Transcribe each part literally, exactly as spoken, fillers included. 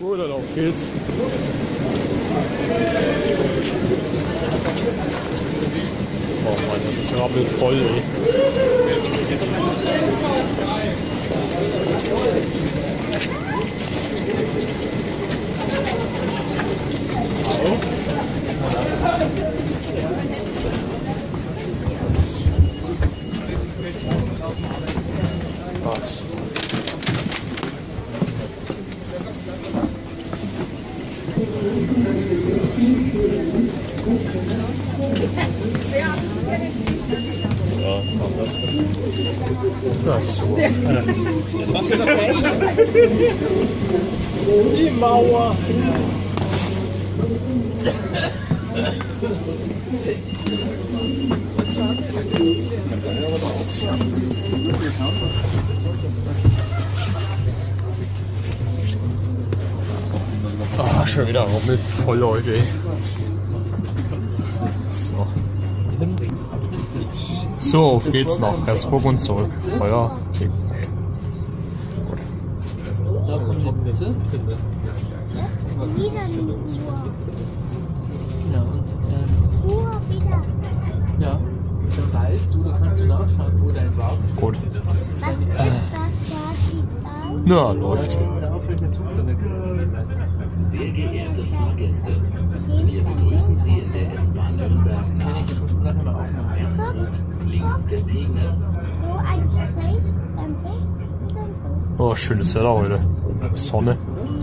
Gut, dann auf geht's. Oh Mann, jetzt ist Rammel voll, ey. Was? Ja, das so. Das war's schon okay. Die Mauer. Ah, schon wieder Rummel voll, Leute. So. So, auf geht's nach Pressburg und zurück. Feuer. Okay. Gut. Da kommt die Blitze. Wieder die Uhr. Ja, und ähm, Uhr wieder. ja, dann weißt du, da kannst du nachschauen, wo dein Wagen Gut. Was ist das da, die Zeit? Na, läuft. oder auf welcher Zug da weg. Sehr geehrte Fahrgäste, wir begrüßen Sie in der S-Bahn Nürnberg Kenn nach ich, das muss man nachher mal aufmachen. Pressburg, links der Pegnitz. So ein Strich, dann so, dann so. Oh, schönes Wetter heute. Sonne.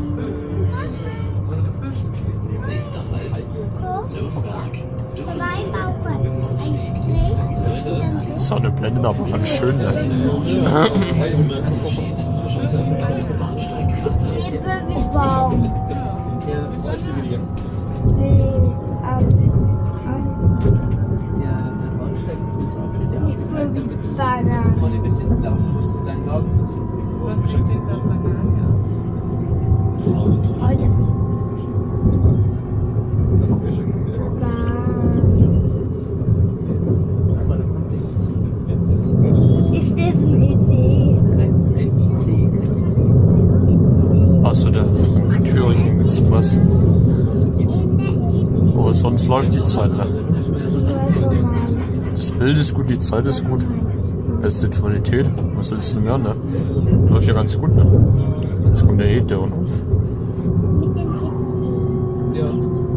Nächster Halt, So, Nürnberg. zwei Bauern. Ein Strich, dann so. Sonne blendet aber ganz schön, ne? Unterschied zwischen Nürnberg und Bahnsteig acht. Der Birkelbaum. Der Rollstuhlwillige. Nee, ähm, Der Bahnsteig ist jetzt auch schon der Abschnitt, der mit ähm, Banane. vorne ein bisschen laufen musst, um deinen Wagen zu finden. Was schon den Bananen, ja. Oh, ja. Ist das ein E C? Kein I C, kein I C. Achso, der Thüringen Express. Aber sonst läuft die Zeit, ne? Das Bild ist gut, die Zeit ist gut. Beste Qualität. Was willst du mehr, ne? Läuft ja ganz gut, ne? Jetzt kommt der Ed, der Unruf. Mit dem E C. Ja.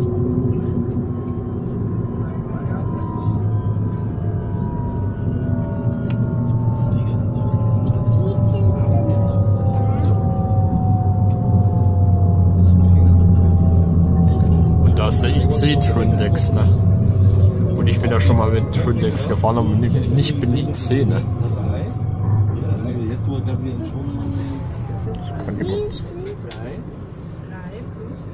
Und da ist der I C Trindex, ne? Und ich bin ja schon mal mit Trindex gefahren, aber nicht nicht mit I C, ne? Jetzt wo wir ihn schon Kann geguckt. drei. drei plus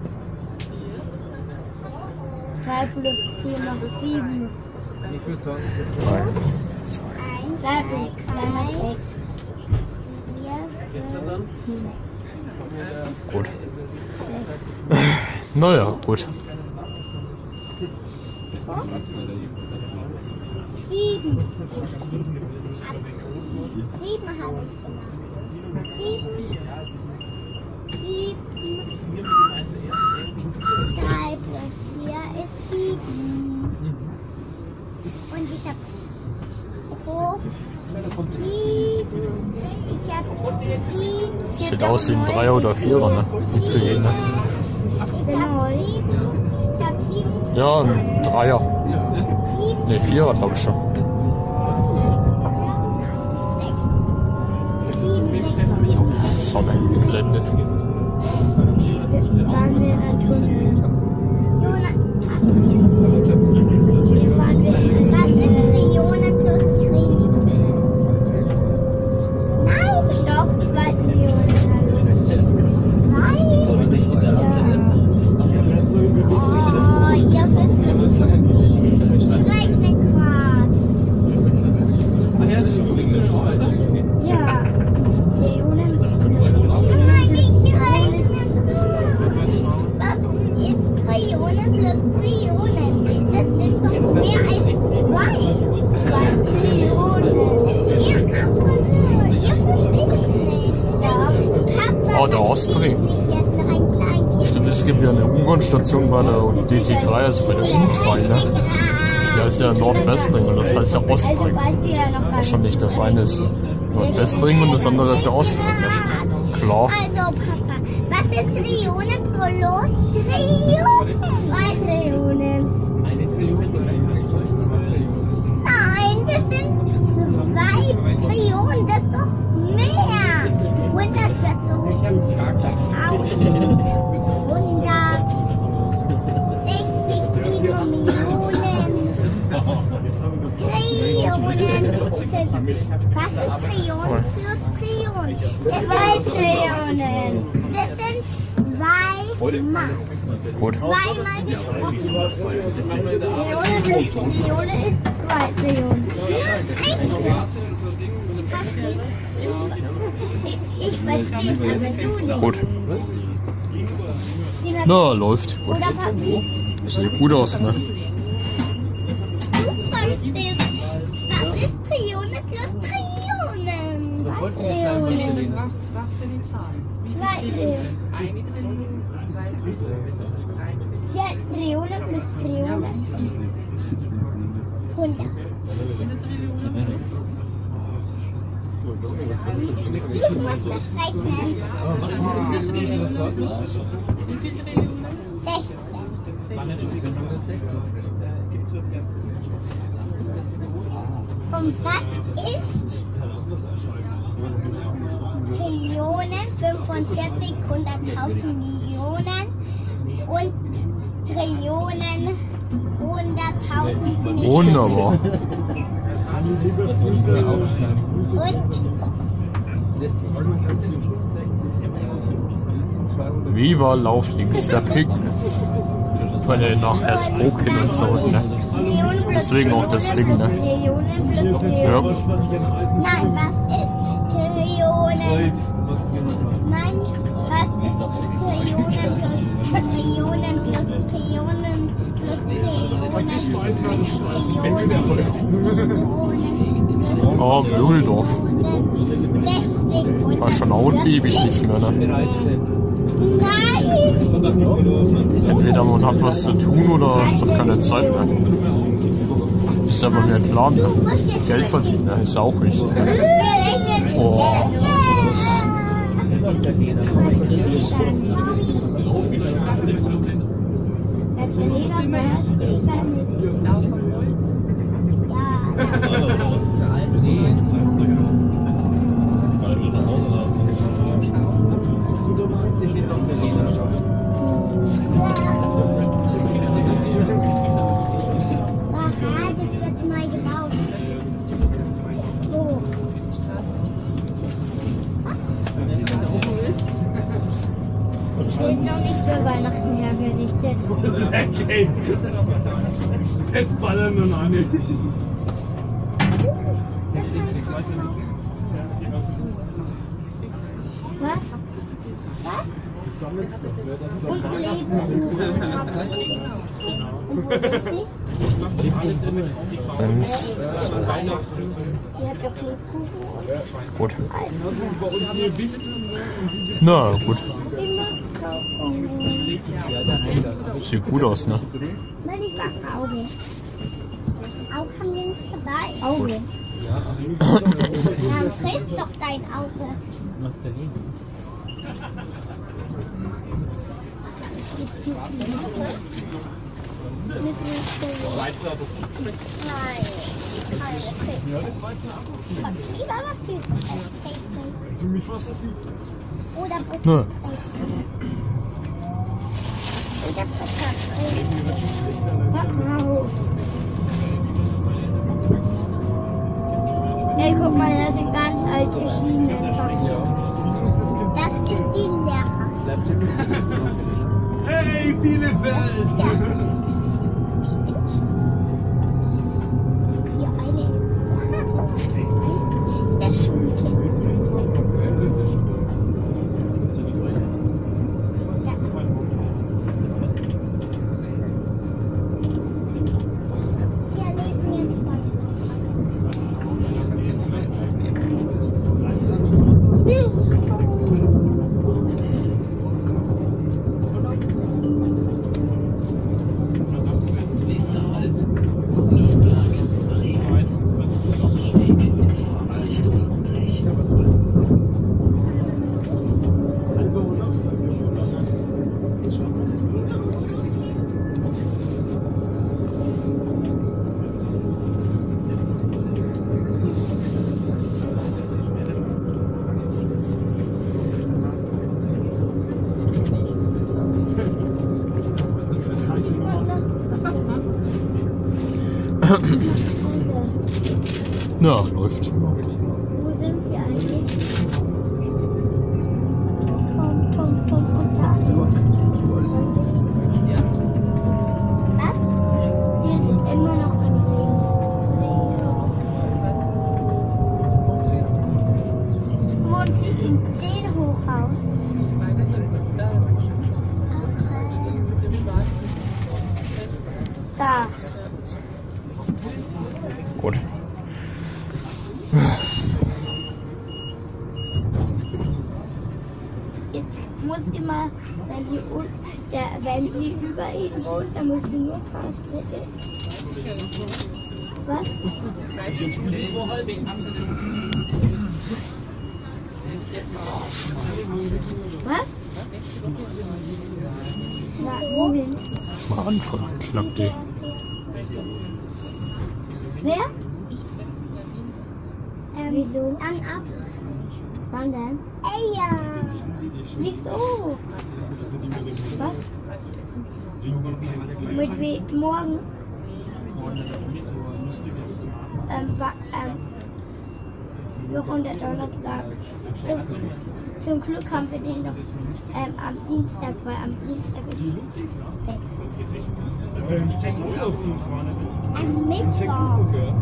vier. drei plus vier macht sieben. Ich würde sagen, das ist Drei. drei plus drei macht sechs. gestern dann. Gut. Naja, gut. Sieben. Sieben habe ich gemacht. Sieben. Sieben. Drei plus vier ist sieben. Und ich habe hoch sieben. Ich habe sieben. Sieht aus wie ein Dreier oder Vierer, ne? I C E, ne? Ich habe sieben. Ich habe sieben. Ja, ein Dreier. Sieben. Ne, Vierer glaube ich schon. Sonne geblendet. Waren wir dann schon. Waren wir, was ist Millionen plus Trieb? Nein, stopp, zwei Millionen. Nein. Oh, ihr wisst es. Ich rechne grad. Ja. Millionen. Nein, ich rechne. Stimmt, es gibt ja eine U-Bahn-Station bei der D T drei, also bei der U drei, ne? Die heißt ja Nordwestring und das heißt ja Ostring. Wahrscheinlich das eine ist Nordwestring und das andere ist ja Ostring. Ja. Klar. Also Papa, was ist Trillionen plus Trillionen? Zwei Trillionen. Eine Trillion plus eine Trillion. Nein, das sind zwei Trillionen, das ist doch mehr. hundertvierzig, tausend, hundertsechzig Millionen. Trillionen. Was ist Trillionen plus Trillionen? Zwei Trillionen. Das sind zwei Mal. Gut. Zweimal Trillionen plus Trillionen ist zwei Trillionen. Ich, ich verstehe es, aber du nicht. Gut. Na, läuft. Gut. Oder Papi? Sieht gut aus, ne? Du verstehst. Was ist Trillionen plus Trillionen? Das Zwei wollten wir sagen, Trillionen. Magdalena. Brauchst, brauchst du die Zahlen? Wie Zwei viele Trillionen? Trillionen. Eine Trillion, zwei Trillionen, drei Trillionen. Ja, Trillionen plus Ja, Trillionen. wie viel? hundert. hundert Trillionen plus? Ich muss das rechnen. Wie viele Trillionen? sechzehn. Und was ist Trillionen, fünfundvierzig, hunderttausend Millionen und Trillionen, hunderttausend Millionen. Wunderbar. Und Viva Lauf links der Pegnitz. Weil er nach Hersbruck hin und zurück, ne? Trillionen plus Deswegen auch das Ding, ne? Trillionen plus Trillionen. Ja. Nein, was ist Trillionen? Nein, was ist Trillionen plus Trillionen plus Trillionen plus Trillionen plus Trillionen? Oh, Mögeldorf. sechzig. War schon auch ewig nicht mehr, ne? Nein! Entweder man hat was zu tun oder hat keine Zeit mehr. Ist aber mir klar, ne? Geld verdienen, ne? Ist auch wichtig. Oh. Aha, das wird neu gebaut. So. Ist noch nicht für Weihnachten hergerichtet. Okay. Jetzt ballern wir noch nicht. Was? Was? Und Leben. Und wo sind sie? Eins, zwei. Die hat doch Lebkuchen. Gut. Na gut. Sieht gut aus, ne? Nein, ich mag Auge. Auge haben wir nicht dabei. Auge. Dann frisst doch dein Auge. Mit Nein. Ja, das war jetzt ein Apfel. Lieber was für Für mich war es das nicht. Oder Butter. Na, Oder Butter. Hey, guck mal, das sind ganz alte Schienen. Das ist die Lehrer. Hey, Bielefeld! Ja. Die eine. Das Schulkind. Ja, lesen jetzt mal. Ja, läuft. Wo sind wir eigentlich? Tom, Tom, Tom und Dario. Was? Wir sind immer noch im Regen. Wo sieht in den Hochhaus? Da. Gut. Jetzt muss immer, wenn sie, un- der, wenn sie über ihn wohnt, dann muss sie nur raus, bitte. Was? Was? Na, wohin? Mal anfangen, klappt die. Wer? Ähm, Wieso? Dann ab. Wann denn? Ey, ja. Wieso? Was? Mit wie? Morgen? Ähm, wa- ähm, Wochen der Donnerstag. Zum, zum Glück haben wir dich noch ähm, am Dienstag, weil am Dienstag ist Fest. Am Mittwoch.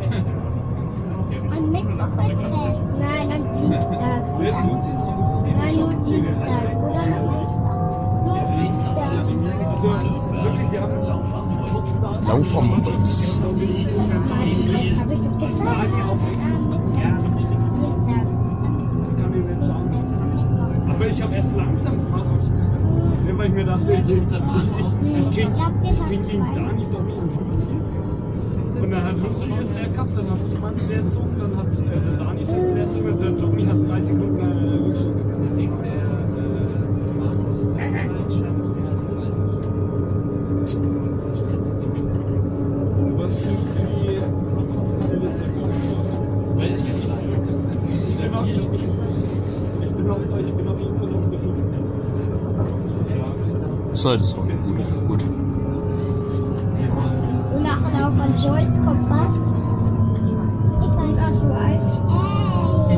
Am Mittwoch ist Fest. Nein, am Dienstag. Und am, nein, nur Dienstag. Oder am Mittwoch. Nur Dienstag. Also wirklich, wir haben Lauf am Holz. Das habe ich doch gesagt. Dienstag. Das kann ich nicht sagen. Aber ich habe erst langsam gemacht. Ja, weil ich mir dachte, ich, ich, ich, ich kenne kenn den Dani doch nicht im Luzi. Und dann hat Luzi das leer gehabt, dann habe ich meins leer gezogen, dann hat äh, der Dani seins leer gezogen und der Tommy hat drei Sekunden äh, geschoben. Was fühlst du wie fast dieselbe Zeit? Ich bin auf ich bin auf ich bin auf jeden Fall noch gefilmt. So, das ist auch gut. Gut. Und nach Lauf an Joyce kommt was? Ich bin auch schon alt. Ey!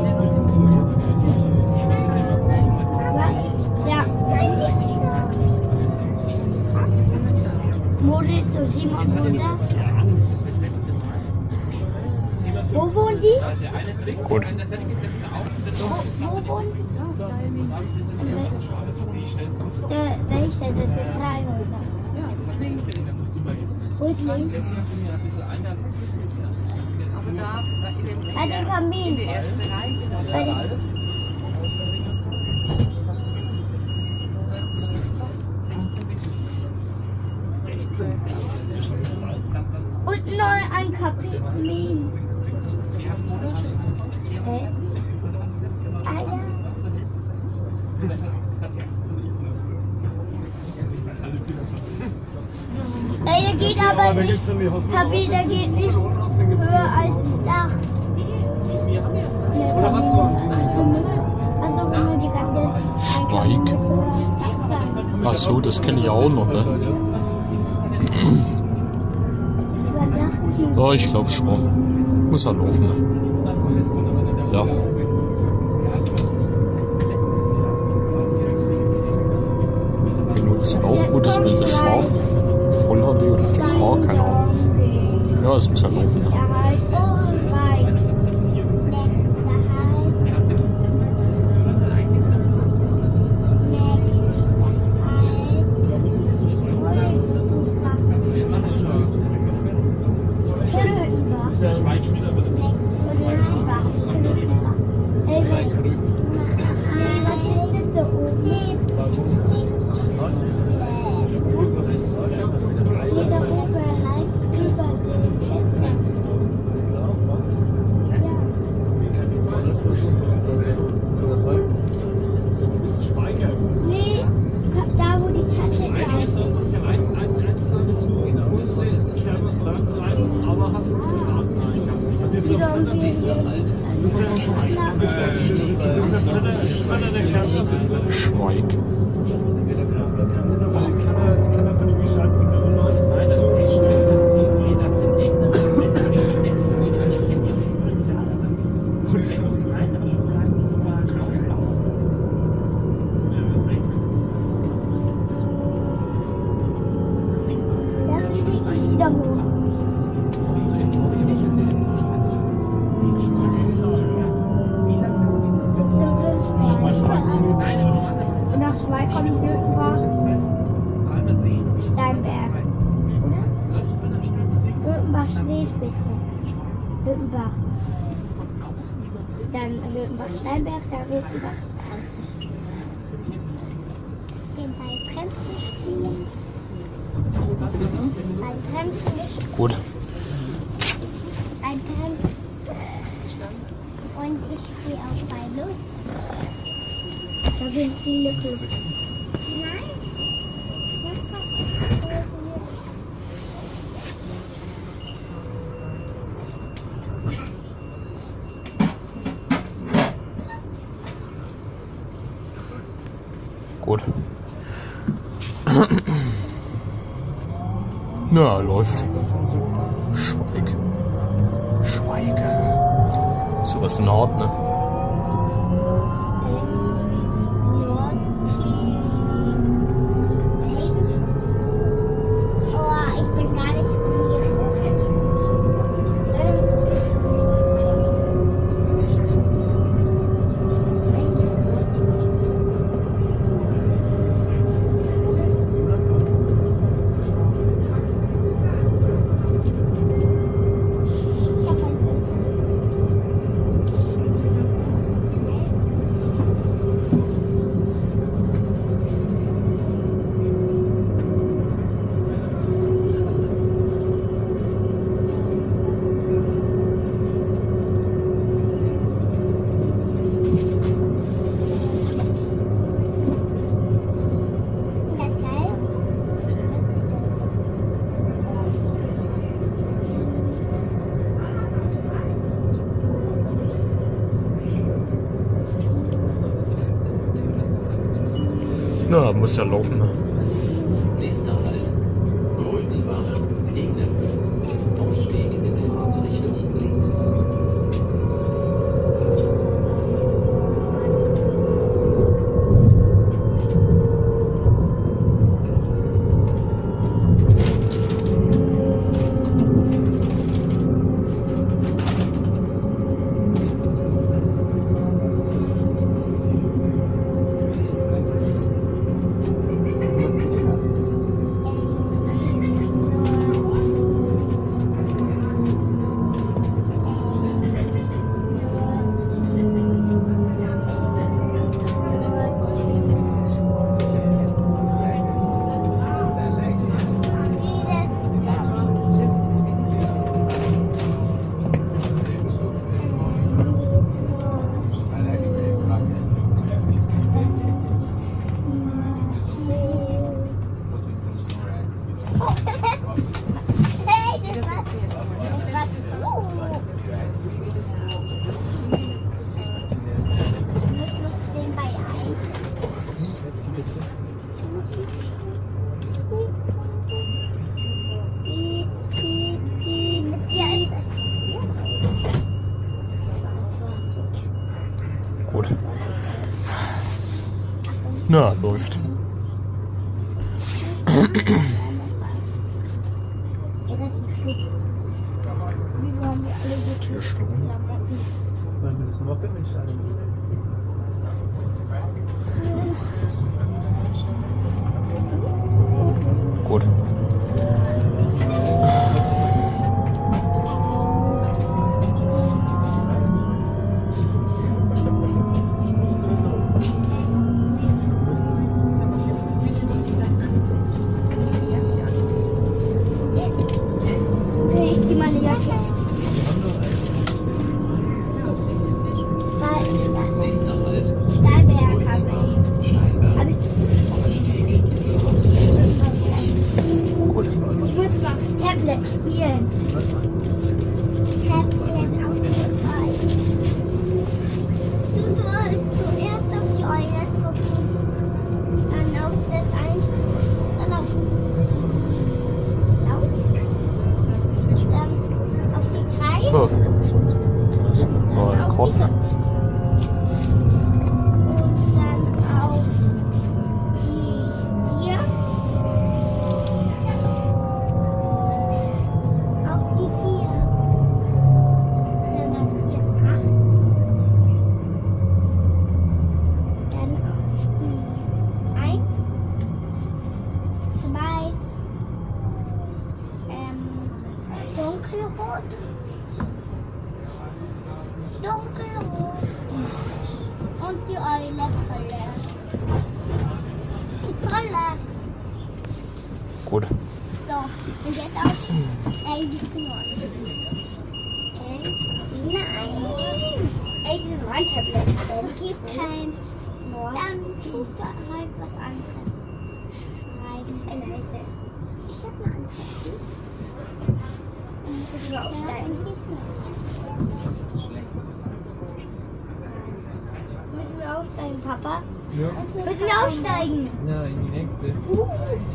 Was? Ja. Moritz und Simon wohnen da. Wo wohnen die? Gut. Wo, wo wohnen die? Der, welche? Das sind drei Häuser. Wo ist links? Bei den Kamin. Bei den Und neu ein Kamin. Hä? Ah ja. Ey, der geht aber nicht. Papi, der geht nicht höher als das Dach. Oder hast du auf den? Also nur die ganze Schweig. Ach so, das kenne ich auch noch, ne? Ja, ich glaube schon. Muss halt laufen, ne? Ja. Benutzt auch gutes Bild scharf. Voll H D oder vier K, keine Ahnung. Ja, es muss halt laufen, ne? Schweig. Röthenbach. Dann Röthenbach-Steinberg, dann Röthenbach. Den bei Bremsen spielen. Bei Bremsen. Gut. Bei Bremsen. Und ich stehe auch bei Luft. Da sind viele Clubs. Nein. Gut. Ja, läuft. Schweig. Schweige. Sowas in der Art, ne? Oh, ich bin gar nicht umgekehrt. Na, muss ja laufen, ne? Nächster Halt. Röthenbach, Egnitz. Ausstieg in Fahrtrichtung links. Gut. Na, läuft. Vier Stunden. Weil wir das nur noch der Mensch alle. Gut. Okay, ich zieh meine Jacke. Zwei. Nächster Halt. Steinberg habe ich. Steinberg. Hab ich. Ausstieg in Fahrtrichtung links. Gut. Ich muss mal Tablet spielen. Tablet auf der zwei. Du sollst zuerst auf die Eule drücken. Dann auf das eins. Dann auf. Auf. Dann auf die drei. So. Mal Auf Kord. die fünf. Und dann auf die vier. Auf die vier. Dann auf die acht. Dann auf die eins. Zwei. Ähm, dunkelrot. dunkelrot. Und die Eule Brille. Die Brille. Gut. So, und jetzt auf Edison. Nein! Edison One Tablet. Es gibt kein Wort. Dann tust du halt was anderes. Schreiben. Leise. Ich habe eine andere. Müssen wir aufsteigen? Müssen wir aufsteigen, Papa? Ja. Müssen wir aufsteigen? Ja, in die nächste. Uh.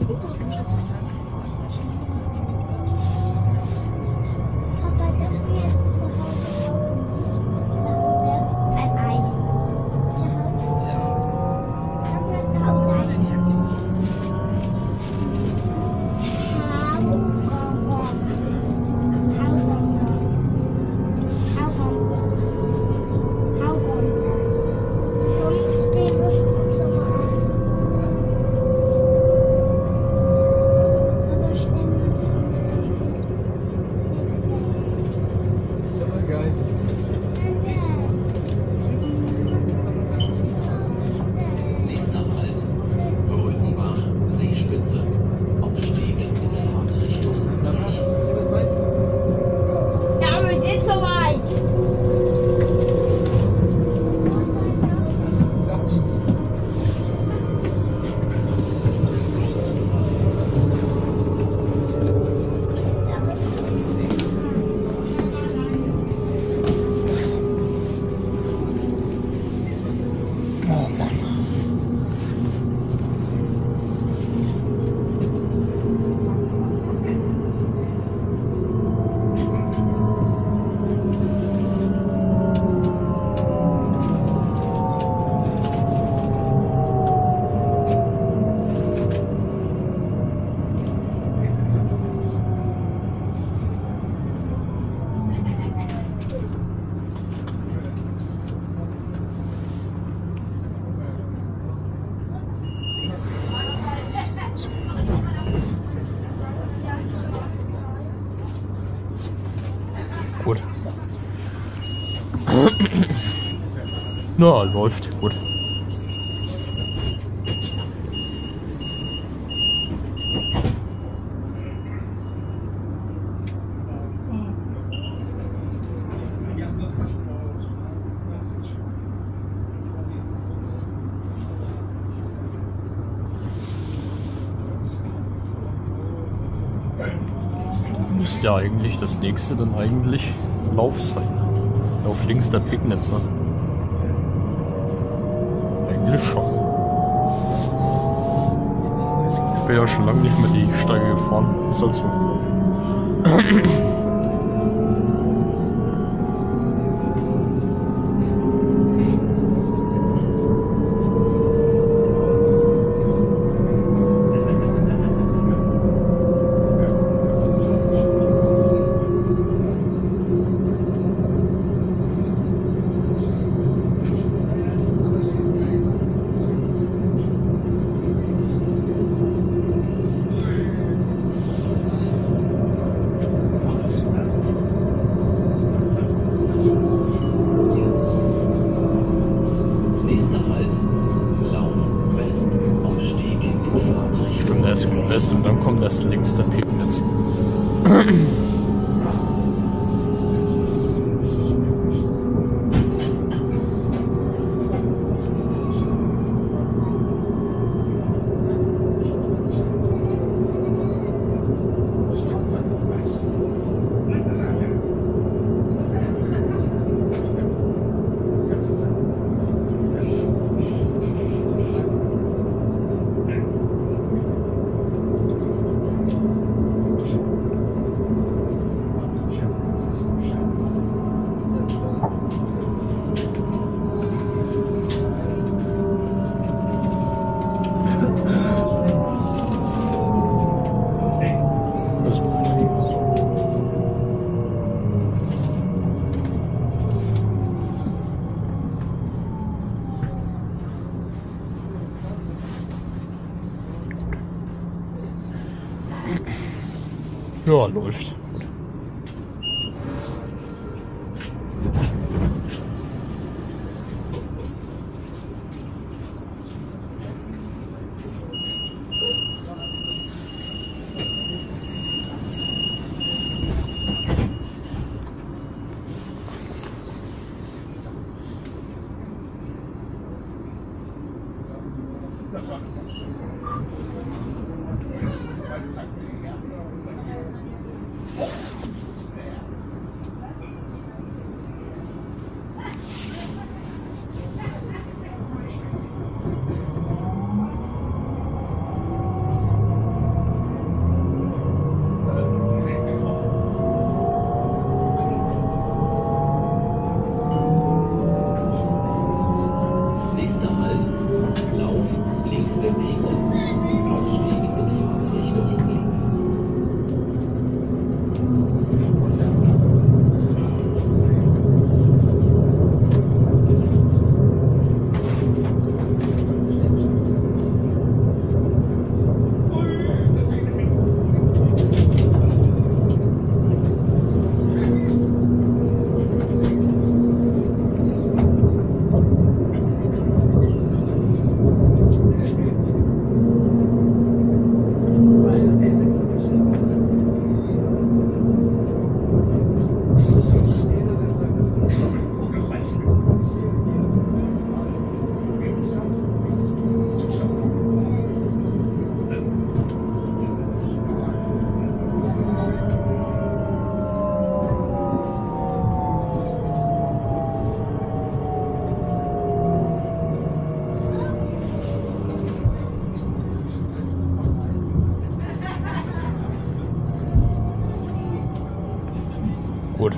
Papa, das ist jetzt zu Hause. Zu Hause ein Ei. Zu Hause. Das ist jetzt zu Hause ein Ei. Nächster Halt. Röthenbach, Seespitze. Aufstieg in Fahrtrichtung rechts. Ja, wir sind soweit. Oh Mann. Gut. Na, läuft. Gut. Müsste ja eigentlich das nächste dann eigentlich Lauf sein. Auf links der Pegnitz, ne? Eigentlich schon. Ich bin ja schon lange nicht mehr die Steige gefahren. Ist halt so. Nächster Halt. Lauf West. Aufstieg in Fahrtrichtung. Stimmt, erst kommt West und dann kommt erst links der Pegnitz. Ja, läuft. Gut. Gut.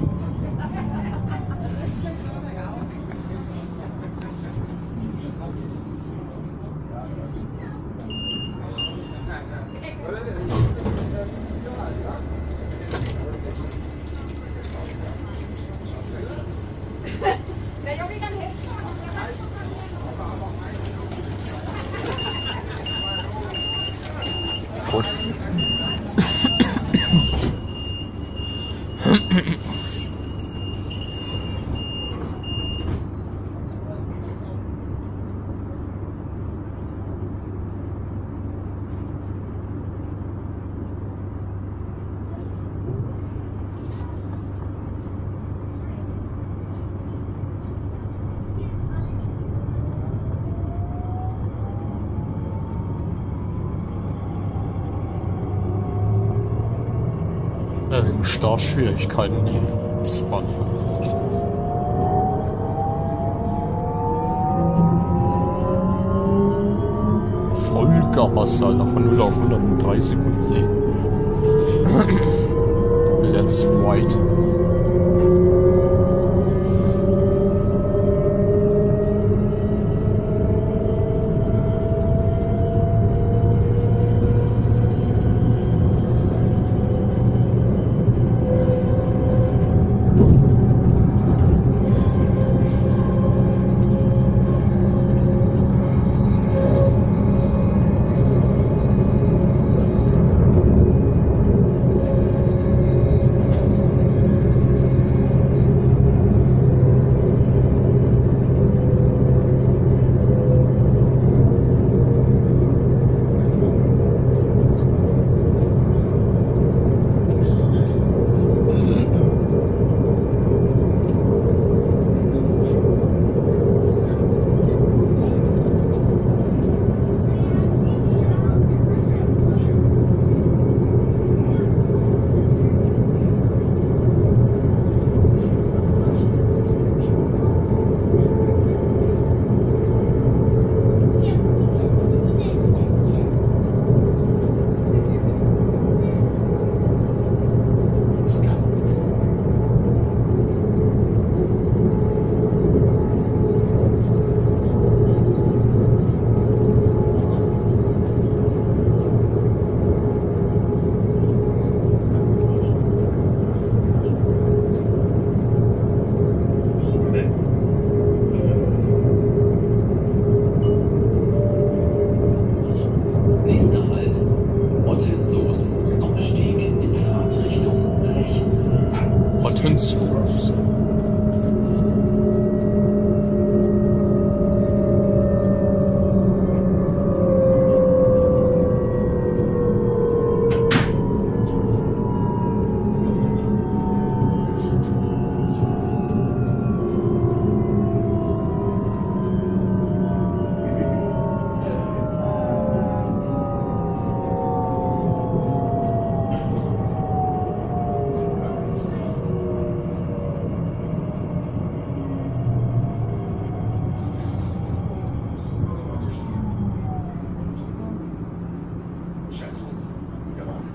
Gut. Ja, wegen Startschwierigkeiten die S-Bahn. Vollgas, Alter, von null auf hundert in drei Sekunden. Let's ride. Buttons.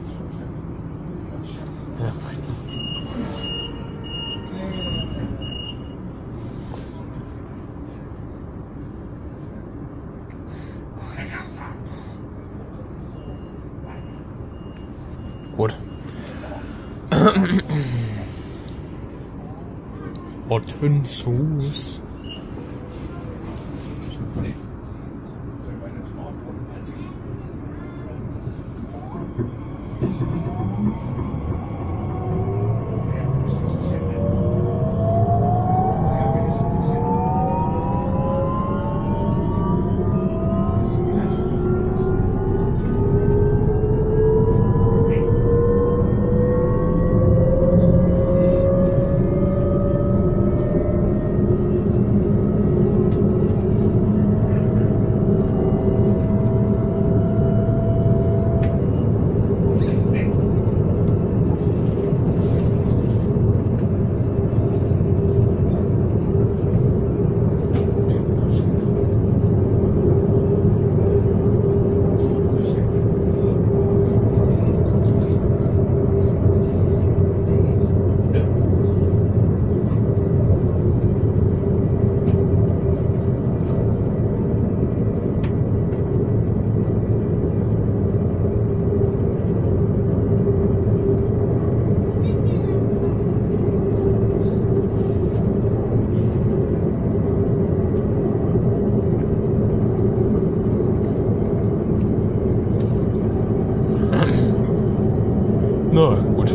Ja, gut. Rotten Sauce. Na gut.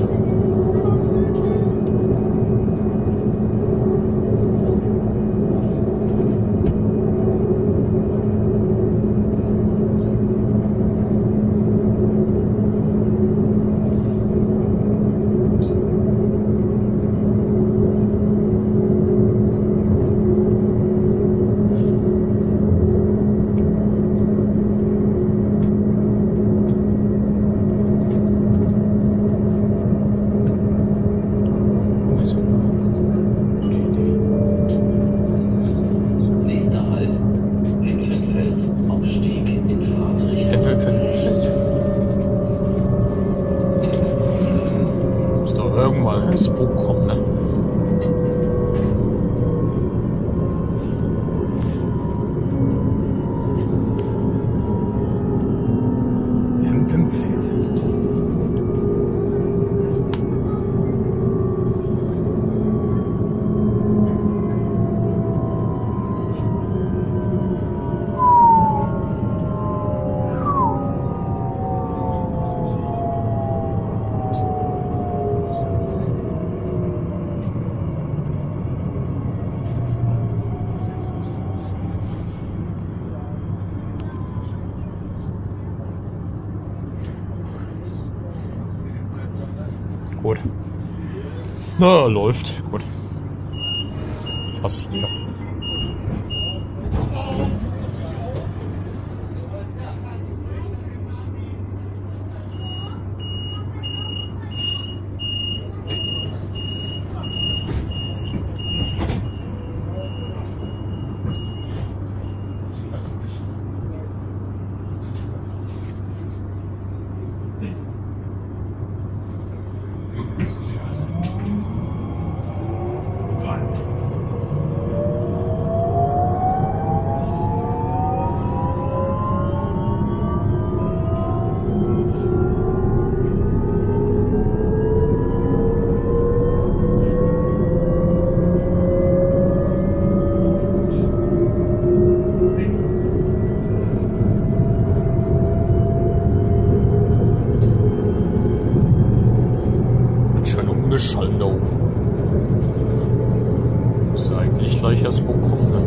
Nächster Halt, Winkelfeld, Ausstieg in Fahrtrichtung. Heffelfeld. Muss doch irgendwann ein Spuk kommen, ne? Heffelfeld. Gut. Na, läuft. Gut. Fast leer. Schall da oben. Ist eigentlich gleich erst bekommen, ne?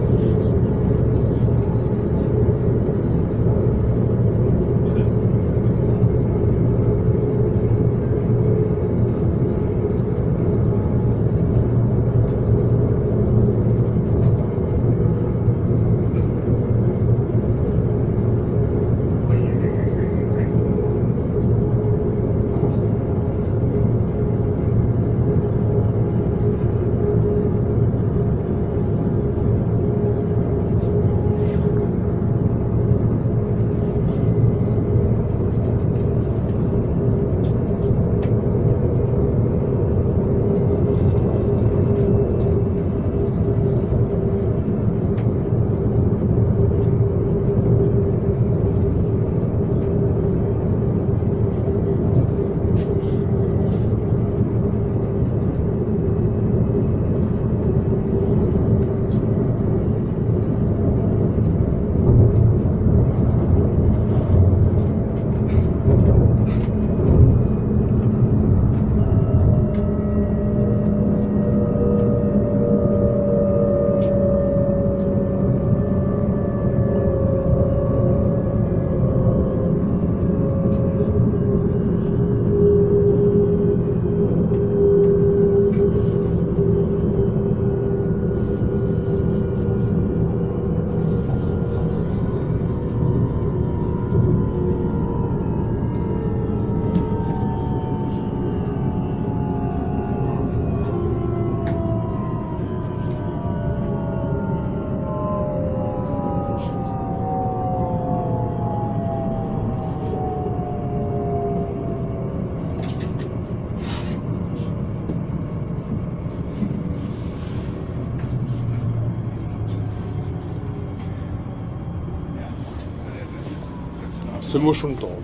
Sind wir schon da?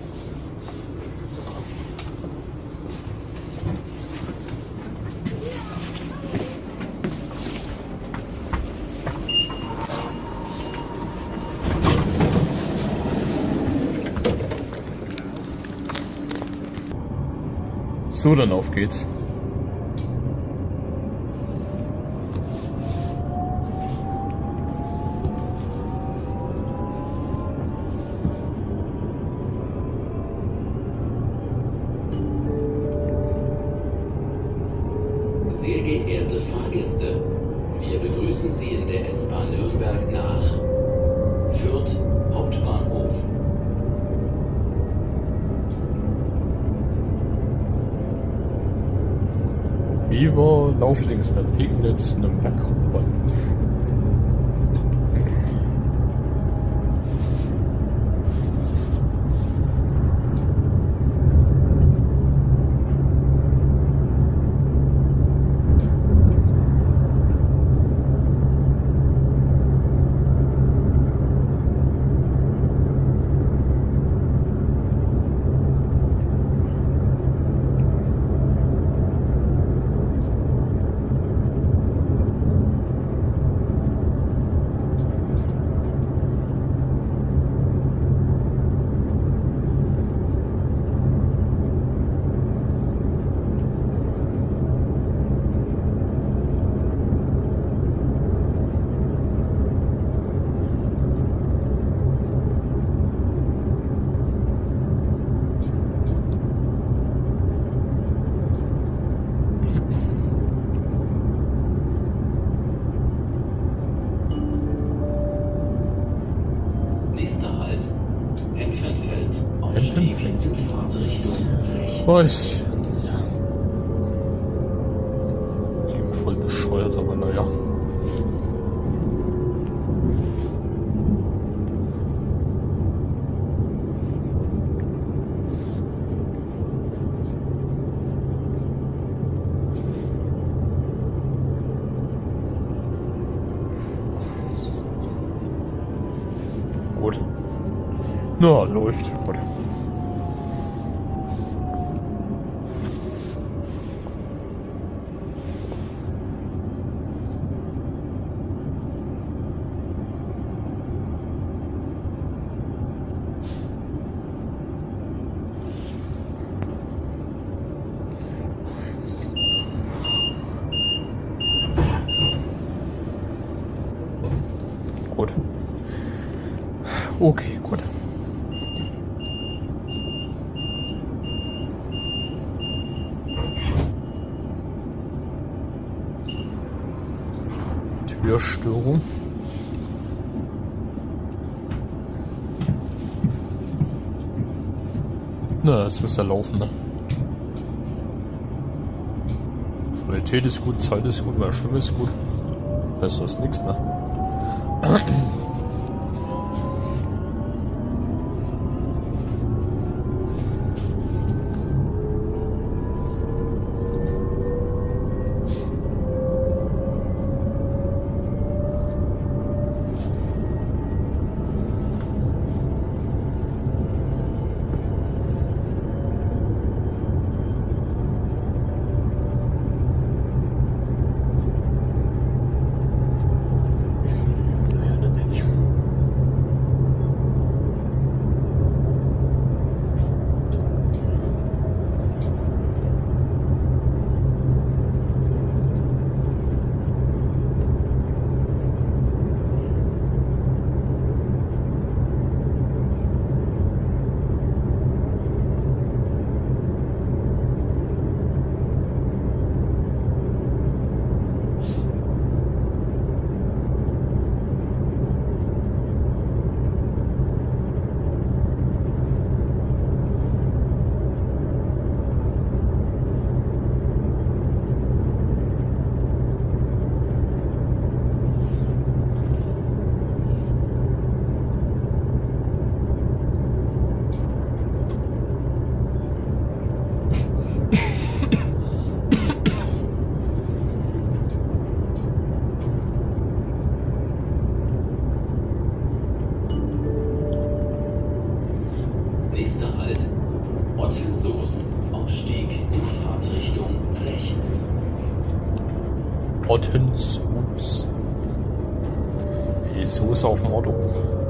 So, dann auf geht's. Sehr geehrte Fahrgäste, wir begrüßen Sie in der S-Bahn Nürnberg nach Fürth Hauptbahnhof. Über Lauflinks der Pegnitz Nürnberg Hauptbahnhof. Nächster Halt, Henfernfeld, Ausstieg in Fahrtrichtung rechts. Weiß. Ja. Voll bescheuert, aber naja. Gut. Na, läuft. Gut. Gut. Okay, gut. Türstörung. Na, es muss ja laufen, ne? Qualität ist gut, Zeit ist gut, meine Stimme ist gut. Besser ist nichts, ne? Bad-Soos. Ausstieg in Fahrtrichtung rechts. Bad-Soos. Die Soße auf dem Auto.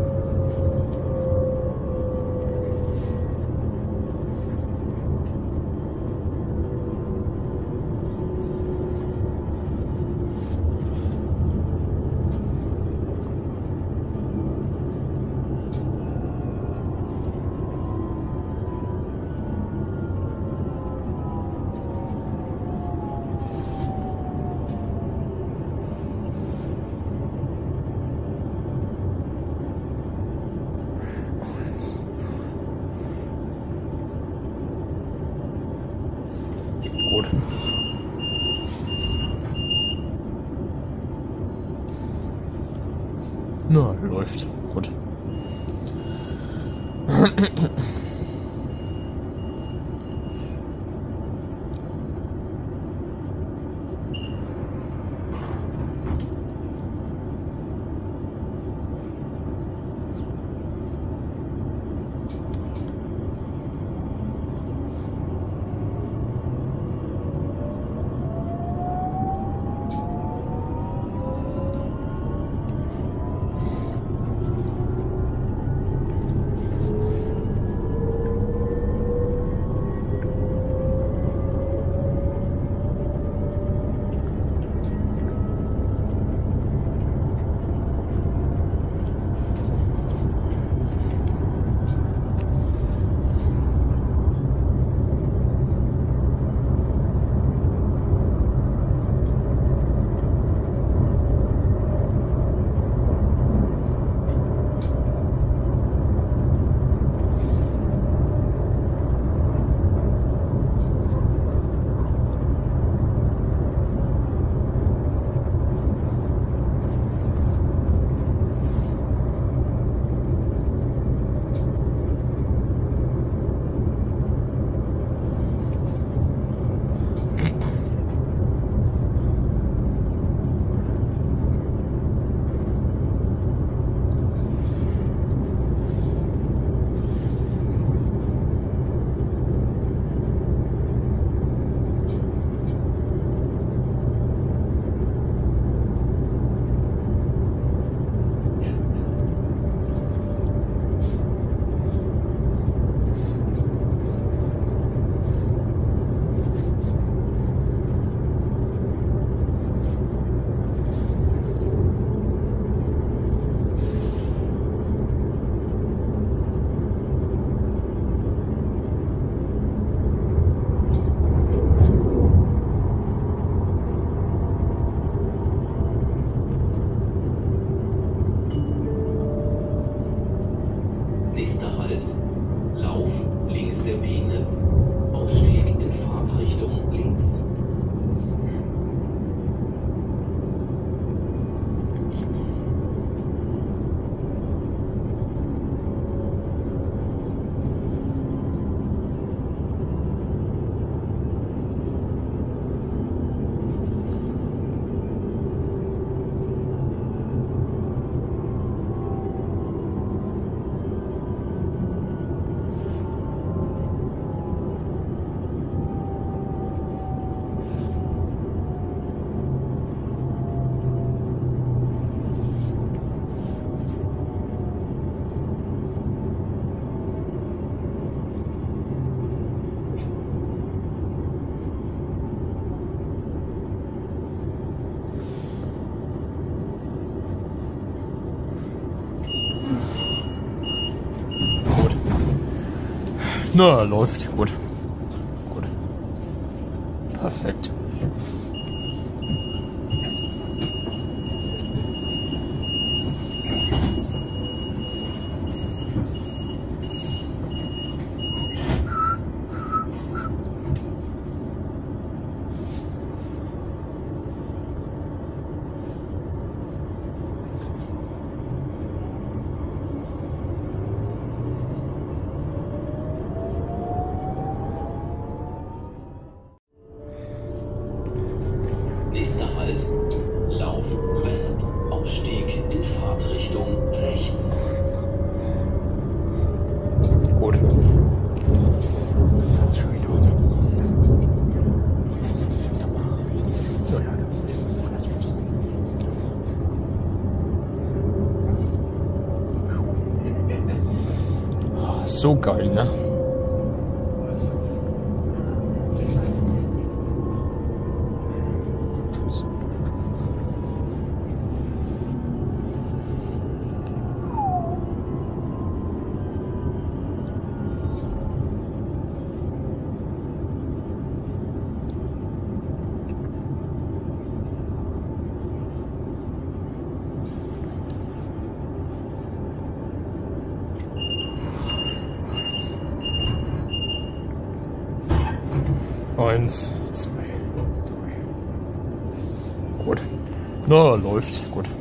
Gut. Na, läuft. Gut. Nächster Halt. Lauf links der Pegnitz. Ausstieg in Fahrtrichtung links. Na, läuft. Gut. Gut. Perfekt. so geil, ne? Eins, zwei, drei. Gut. Na, läuft. Gut.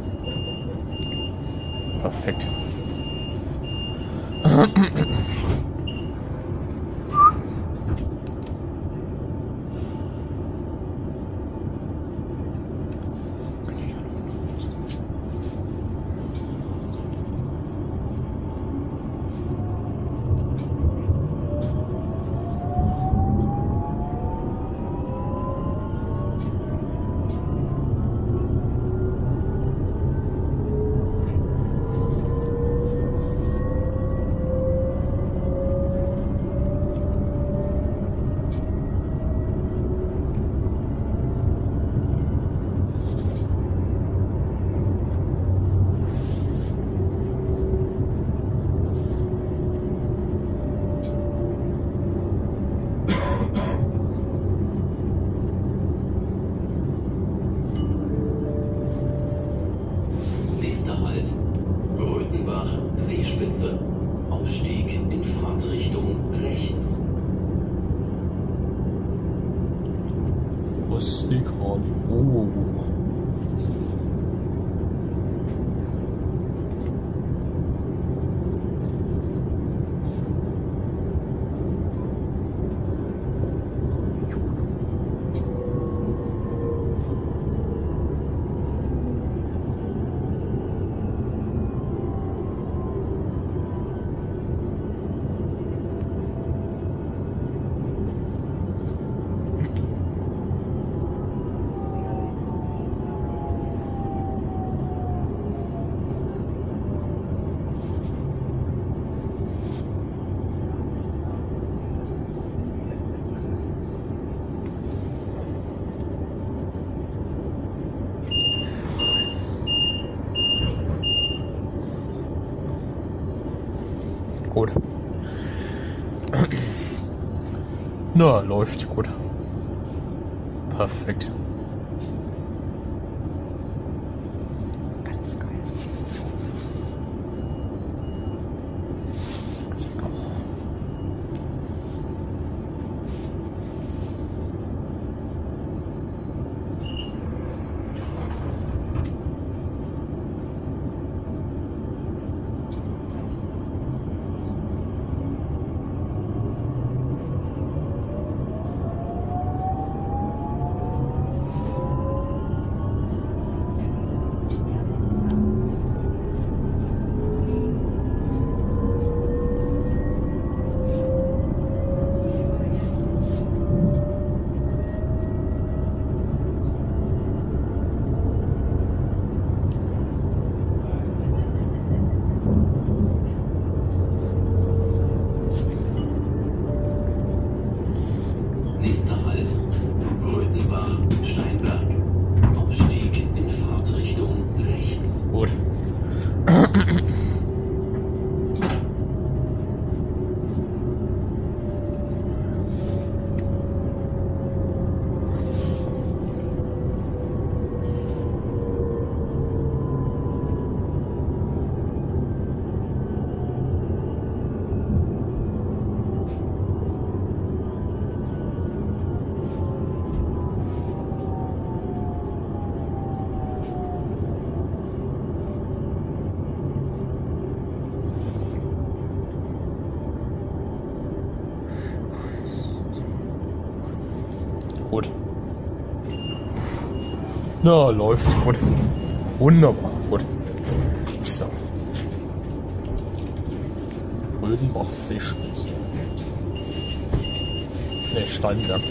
Perfekt. Nächster Halt. Röthenbach, Seespitze. Ausstieg in Fahrtrichtung rechts. Rustikal. Oh. Gut. Na, läuft gut. Perfekt. Ganz geil. Zack, zack. Nächster Halt. Röthenbach, Steinberg. Ausstieg in Fahrtrichtung rechts. Gut. Gut. Na, läuft gut. Wunderbar, gut. So. Röthenbach Seespitze. Ne, Steinberg.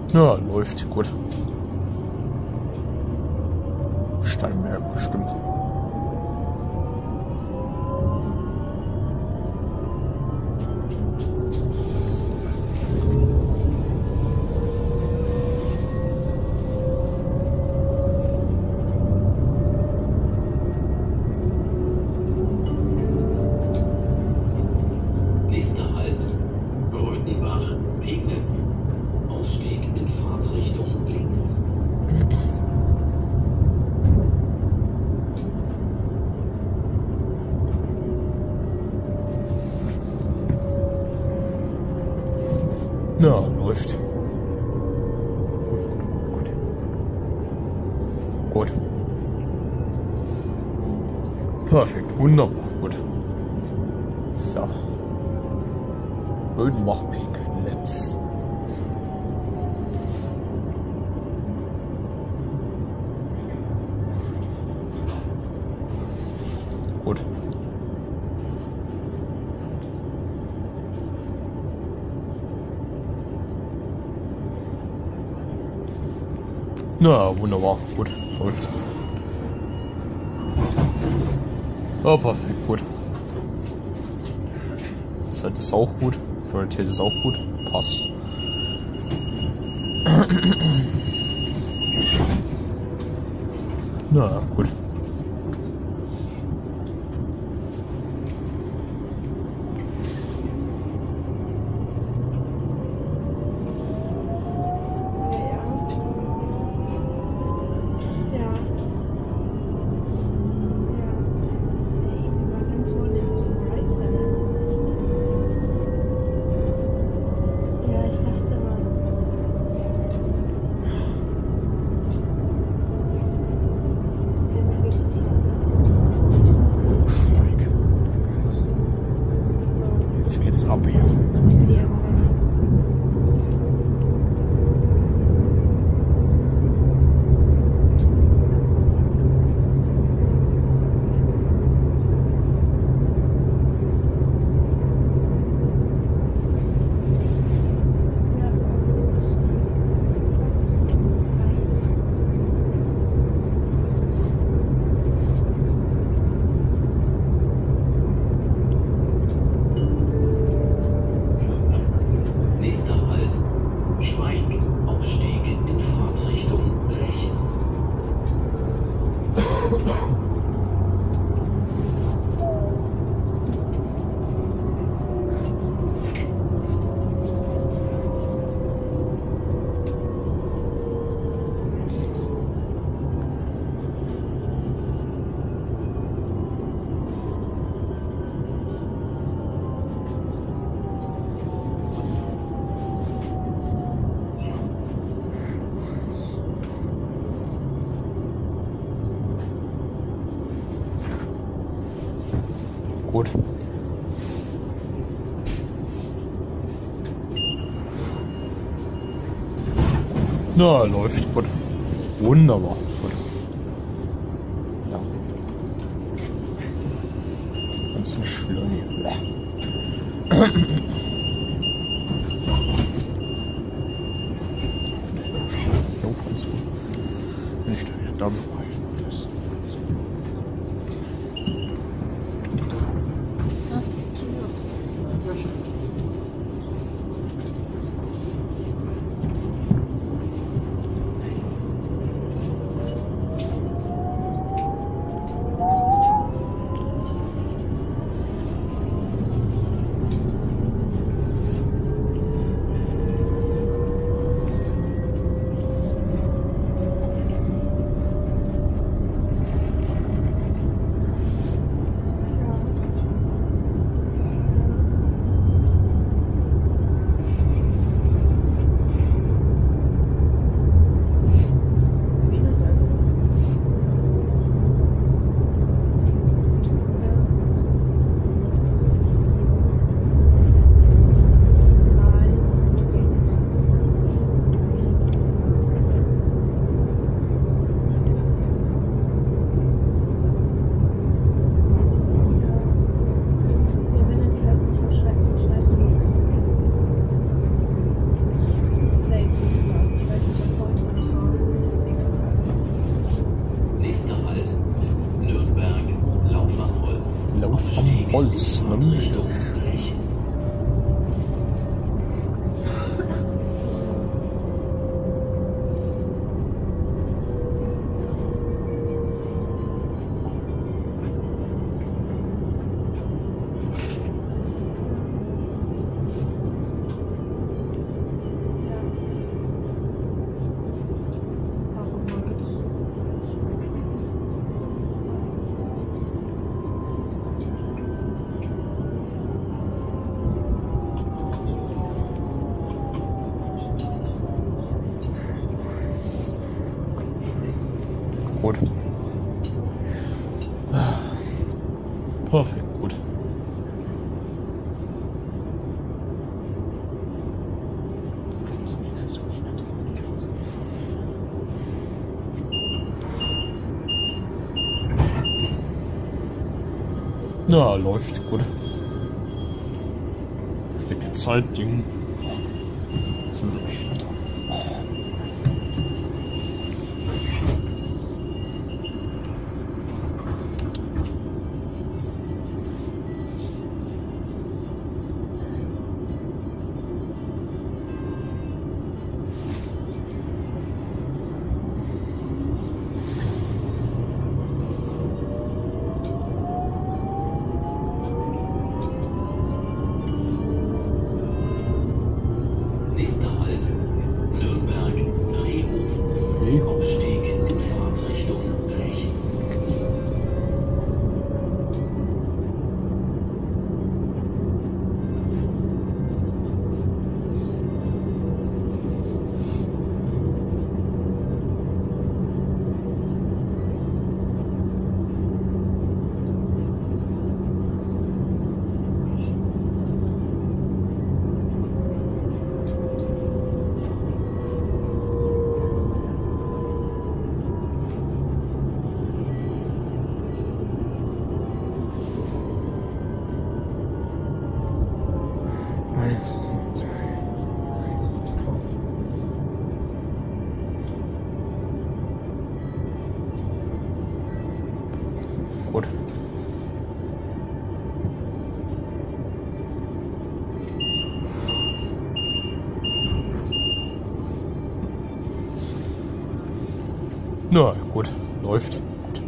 Ja, läuft gut. Steinberg bestimmt. Nächster Halt, Röthenbach, Pegnitz. Ausstieg in Fahrtrichtung links. Ja, läuft. Gut. Gut. Perfekt, wunderbar, gut. So. Röthenbach Pegnitz. Gut. Na, wunderbar, gut, läuft. Ja, perfekt, gut. Zeit ist auch gut, Qualität ist auch gut, passt. Na, gut. Jetzt geht's ab hier. Nächster Halt, Schweig. Ausstieg in Fahrtrichtung rechts. Gut. Na, läuft gut. Wunderbar. Gut. Ja. Ganz ein Schlunni. Jo, ganz gut. Wenn ich da wieder da bin. Holz, ne? Rechts. Gut. Perfekt, gut. Na, läuft gut. Für die Zeit, Ding. Sind wir nicht weiter. Nächster Halt, Nürnberg, Rehhof. Aufstieg in Fahrtrichtung rechts. Gut. Na gut, läuft. Gut.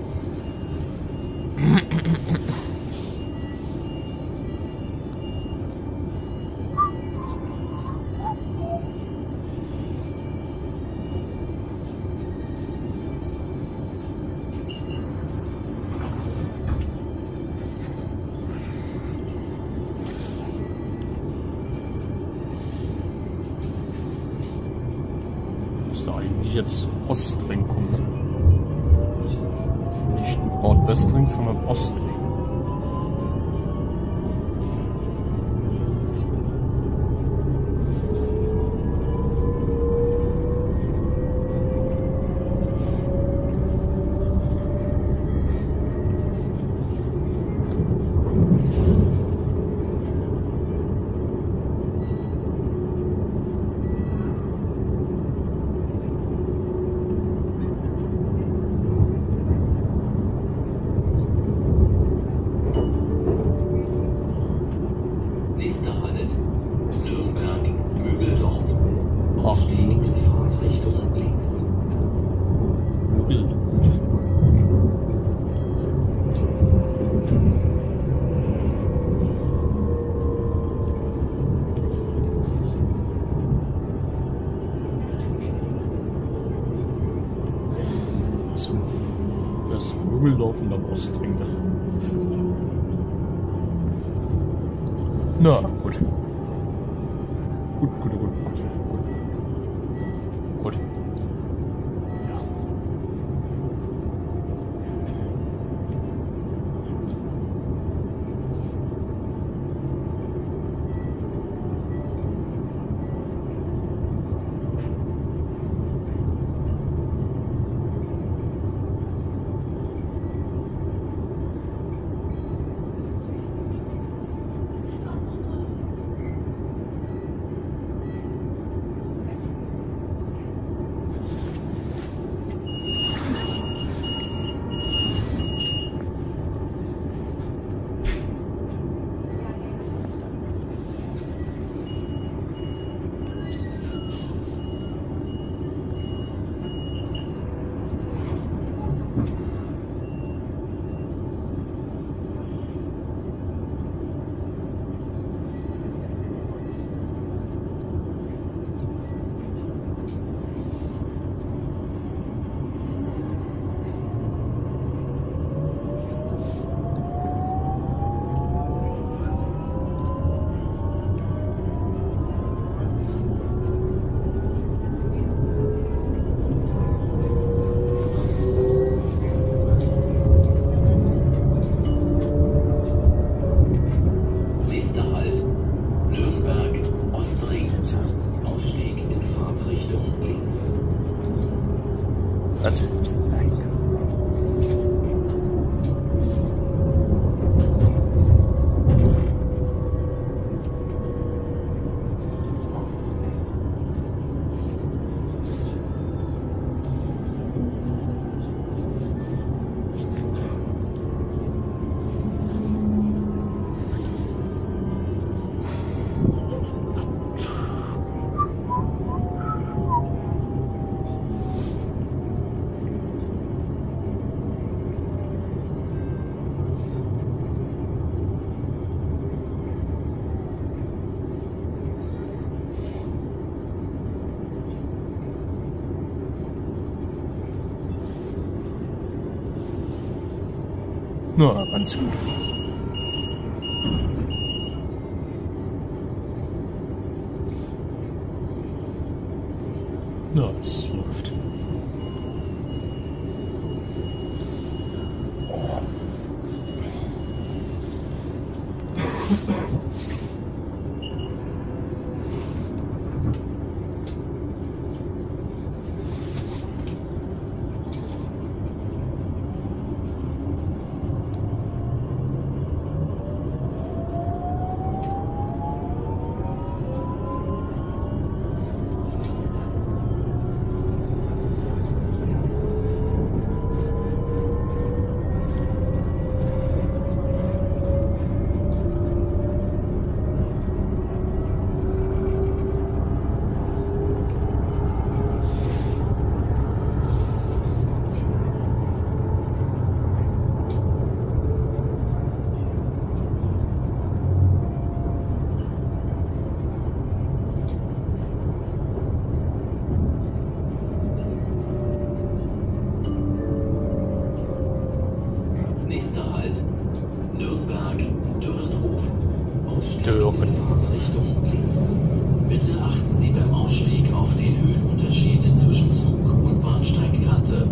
Müsste eigentlich jetzt Ostring kommen, ne? Nicht Nordwestring, sondern Ostring. Nächster Halt, Nürnberg, Mögeldorf. Aufstieg in Fahrtrichtung links. So, das Mögeldorf und dann Ostring. Na, gut. Gut, gut, gut, gut, gut. Gut. Ja. jetzt. Ausstieg in Fahrtrichtung links. Was? Nein. Na, ganz gut. Na, es läuft. Nächster Halt, Nürnberg, Dürrenhof. Ausstieg Dürren. in Fahrtrichtung links. Bitte achten Sie beim Ausstieg auf den Höhenunterschied zwischen Zug und Bahnsteigkante.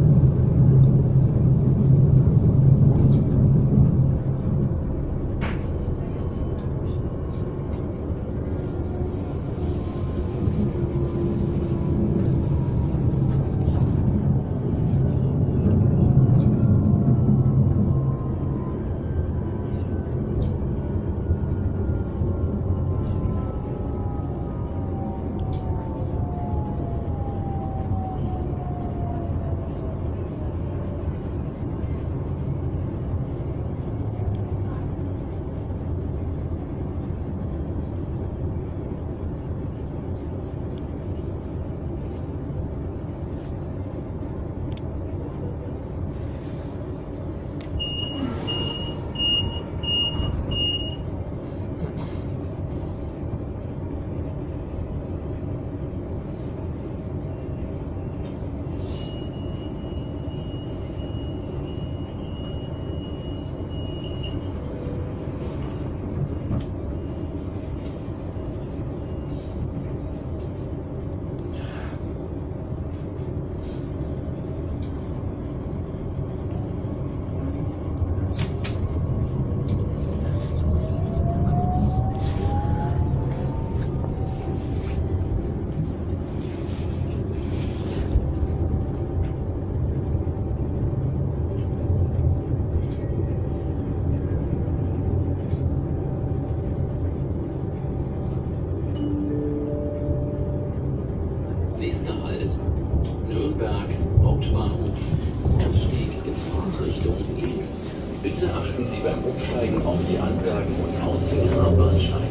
Nächster Halt, Nürnberg, Hauptbahnhof. Ausstieg in Fahrtrichtung links. Bitte achten Sie beim Umsteigen auf die Ansagen und Aushänge am Bahnsteig.